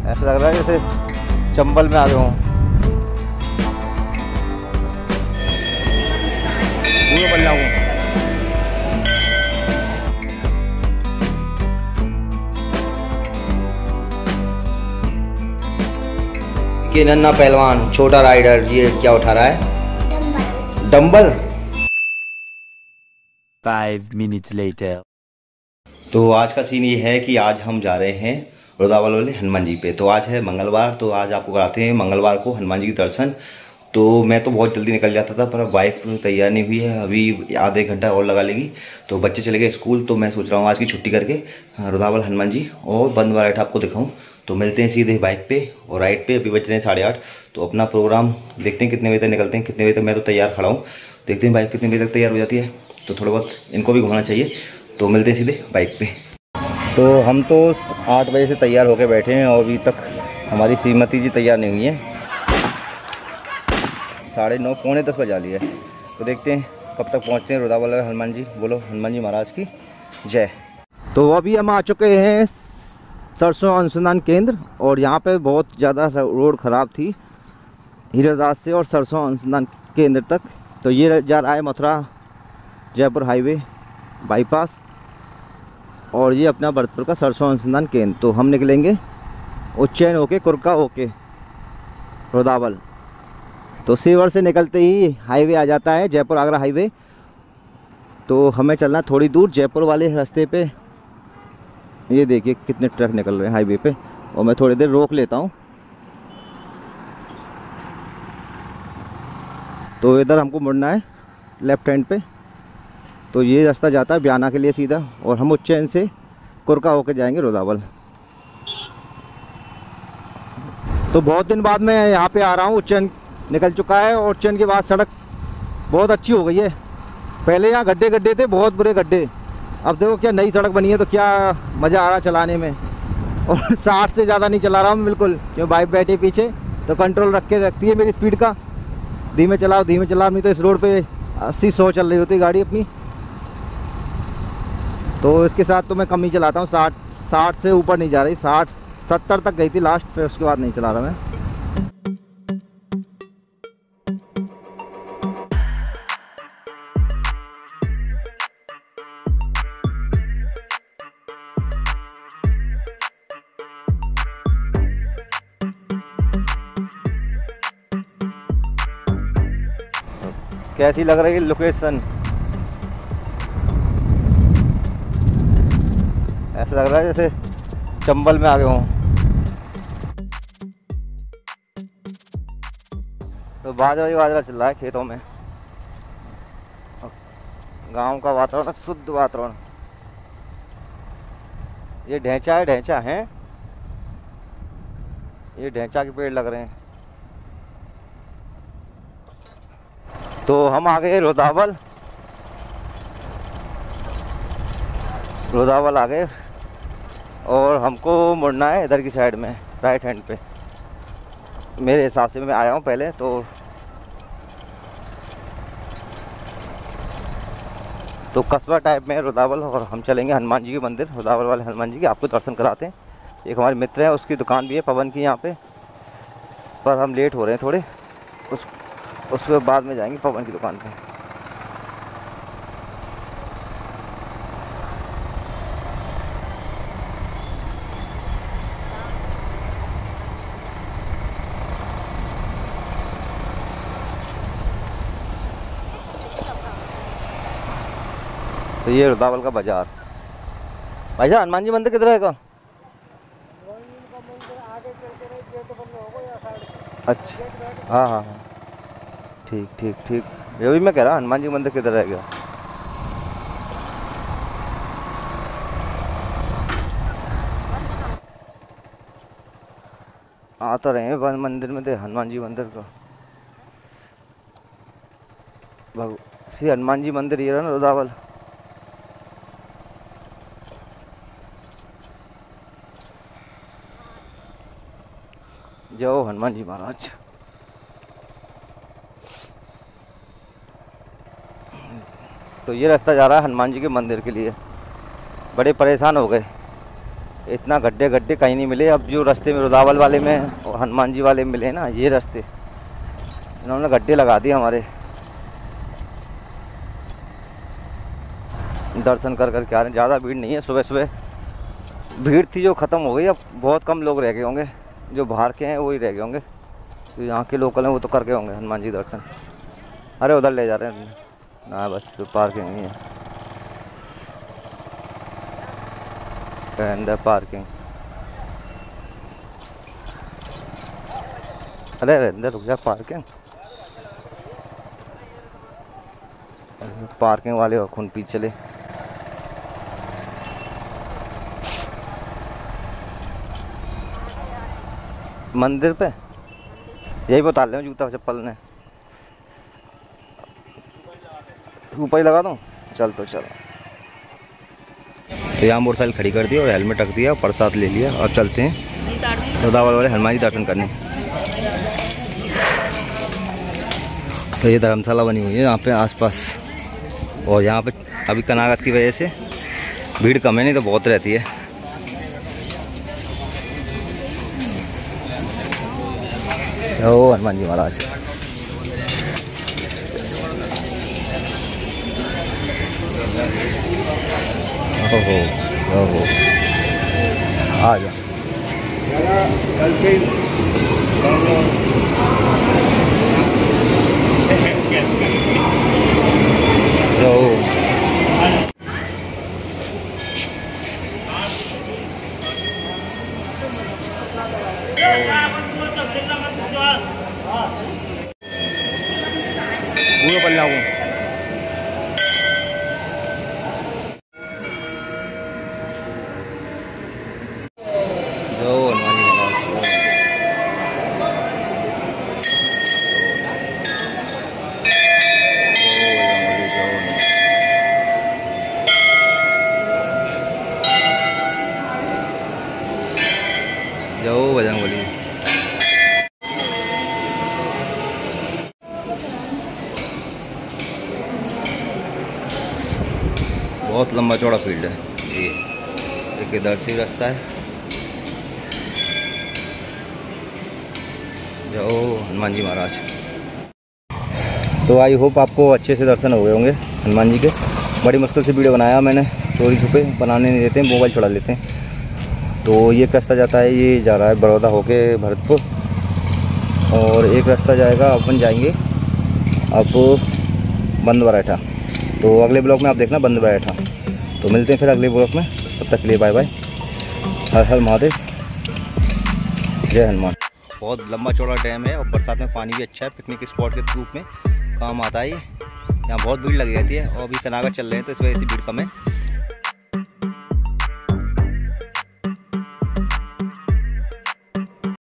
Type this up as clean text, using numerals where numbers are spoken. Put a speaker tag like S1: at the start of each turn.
S1: ऐसा लग रहा है जैसे चंबल में आ गया हूँ। पूरा बन जाऊँ।
S2: ये नन्ना पहलवान छोटा राइडर ये क्या उठा रहा है? डंबल।
S3: 5 minutes later.
S2: तो आज का सीन ये है कि आज हम जा रहे हैं रुदावल वाले हनुमान जी पे। तो आज है मंगलवार, तो आज आपको कराते हैं मंगलवार को हनुमान जी के दर्शन। तो मैं तो बहुत जल्दी निकल जाता था, पर वाइफ तैयार नहीं हुई है, अभी आधे घंटा और लगा लेगी। तो बच्चे चले गए स्कूल, तो मैं सोच रहा हूँ आज की छुट्टी करके रुदावल हनुमान जी और बंद वाला आपको दिखाऊँ। तो मिलते हैं सीधे बाइक पे और राइड पे। अभी बज रहे हैं 8:30। तो अपना प्रोग्राम देखते हैं कितने बजे तक निकलते हैं, कितने बजे तक। मैं तो तैयार खड़ा हूँ, देखते हैं बाइक कितने बजे तक तैयार हो जाती है। तो थोड़ा बहुत इनको भी घुमाना चाहिए। तो मिलते हैं सीधे बाइक पे। तो हम तो 8 बजे से तैयार होकर बैठे हैं और अभी तक हमारी श्रीमती जी तैयार नहीं हुई है। 9:30 पौने 10 बजा लिए। तो देखते हैं कब तक पहुंचते हैं रुदावल हनुमान जी। बोलो हनुमान जी महाराज की जय। तो अभी हम आ चुके हैं सरसों अनुसंधान केंद्र, और यहाँ पे बहुत ज़्यादा रोड ख़राब थी हीरादास से और सरसों अनुसंधान केंद्र तक। तो ये जा रहा है मथुरा जयपुर हाईवे बाईपास, और ये अपना भरतपुर का सरसों अनुसंधान केंद्र। तो हम निकलेंगे उज्जैन होके कुरका होके रुदावल। तो सीवर से निकलते ही हाईवे आ जाता है, जयपुर आगरा हाईवे। तो हमें चलना थोड़ी दूर जयपुर वाले रास्ते पे। ये देखिए कितने ट्रक निकल रहे हैं हाईवे पे, और मैं थोड़ी देर रोक लेता हूँ। तो इधर हमको मुड़ना है लेफ्ट हैंड पे। तो ये रास्ता जाता है बयाना के लिए सीधा, और हम उज्जैन से कुरका होके जाएंगे रुदावल। तो बहुत दिन बाद मैं यहाँ पे आ रहा हूँ। उज्जैन निकल चुका है और उज्जैन के बाद सड़क बहुत अच्छी हो गई है। पहले यहाँ गड्ढे गड्ढे थे, बहुत बुरे गड्ढे। अब देखो क्या नई सड़क बनी है, तो क्या मज़ा आ रहा चलाने में। और 60 से ज़्यादा नहीं चला रहा हूँ बिल्कुल, क्यों बाइक बैठे पीछे तो कंट्रोल रखती है मेरी स्पीड का। धीमे चलाओ नहीं तो इस रोड पे 80-100 चल रही होती गाड़ी अपनी। तो इसके साथ तो मैं कम ही चलाता हूँ, 60 से ऊपर नहीं जा रही। 60-70 तक गई थी लास्ट, फिर उसके बाद नहीं चला रहा मैं। कैसी लग रही है लोकेशन? ऐसा लग रहा है जैसे चंबल में आ गया हूँ। तो बाजरा ही बाजरा चल रहा है खेतों में। गांव का वातावरण, शुद्ध वातावरण। ये ढेंचा है, ढेंचा है, ये ढेंचा के पेड़ लग रहे हैं। तो हम आ गए रुदावल। रुदावल आ गए और हमको मुड़ना है इधर की साइड में, राइट हैंड पे। मेरे हिसाब से मैं आया हूँ पहले तो कस्बा टाइप में है रुदावल। और हम चलेंगे हनुमान जी के मंदिर, रुदावल वाले हनुमान जी के। आपको दर्शन कराते हैं। एक हमारे मित्र हैं, उसकी दुकान भी है पवन की यहाँ पे, पर हम लेट हो रहे हैं थोड़े। उसके बाद में जाएंगे पवन की दुकान पे। तो ये रुदावल का बाजार। भाई साहब हनुमान जी मंदिर किधर है? अच्छा, हाँ हाँ हाँ, ठीक ठीक ठीक। ये भी मैं कह रहा हनुमान जी मंदिर किधर रह गया। आ तो रहे हैं मंदिर में, थे हनुमान जी मंदिर का। श्री हनुमान जी मंदिर ये रहा ना रुदावल। जय हो हनुमान जी महाराज। तो ये रास्ता जा रहा है हनुमान जी के मंदिर के लिए। बड़े परेशान हो गए इतना गड्ढे गड्ढे कहीं नहीं मिले। अब जो रास्ते में रुदावल वाले में और हनुमान जी वाले में मिले ना, ये रास्ते इन्होंने गड्ढे लगा दिए हमारे। दर्शन कर कर के आ रहे हैं। ज़्यादा भीड़ नहीं है, सुबह सुबह भीड़ थी जो ख़त्म हो गई। अब बहुत कम लोग रह गए होंगे, जो बाहर के हैं वही रह गए होंगे। जो यहाँ के लोकल हैं वो तो कर गए होंगे हनुमान जी दर्शन। अरे उधर ले जा रहे हैं ना, बस जो पार्किंग नहीं है अंदर पार्किंग। अरे अंदर रुक जा, पार्किंग पार्किंग वाले और खून पीछे चले। मंदिर पे यही बता रहे हो, जूता चप्पल ने ऊपर ही लगा दूँ। चल तो चलो। तो यहाँ मोटरसाइकिल खड़ी कर दी और हेलमेट रख दिया, प्रसाद ले लिया। अब चलते हैं रुदावल वाले हनुमान जी दर्शन करने। तो ये धर्मशाला बनी हुई है यहाँ पे आसपास, और यहाँ पे अभी कनागत की वजह से भीड़ कम है, नहीं तो बहुत रहती है। ओ हनुमान जी महाराज। ओहो ओहो, आ जा। पूरा पल जाऊँ। जाओ बजरंगबली। बहुत लंबा चौड़ा फील्ड है ये, एक इधर से रास्ता है। जाओ हनुमान जी महाराज। तो आई होप आपको अच्छे से दर्शन हो गए होंगे हनुमान जी के। बड़ी मुश्किल से वीडियो बनाया मैंने, चोरी छुपे बनाने नहीं देते, मोबाइल छुड़ा लेते हैं। तो ये रास्ता जाता है, ये जा रहा है बड़ौदा होके भरतपुर, और एक रास्ता जाएगा, अपन जाएंगे अब बंद बराठा। तो अगले ब्लॉग में आप देखना बंद बराठा। तो मिलते हैं फिर अगले ब्लॉग में, तब तक के लिए बाय बाय। हर हर महादेव, जय हनुमान। बहुत लंबा चौड़ा डैम है और बरसात में पानी भी अच्छा है, पिकनिक स्पॉट के रूप में काम आता है। यहाँ बहुत भीड़ लगी रहती है और अभी कनागत चल रहे हैं तो इस वजह से भीड़ कम है।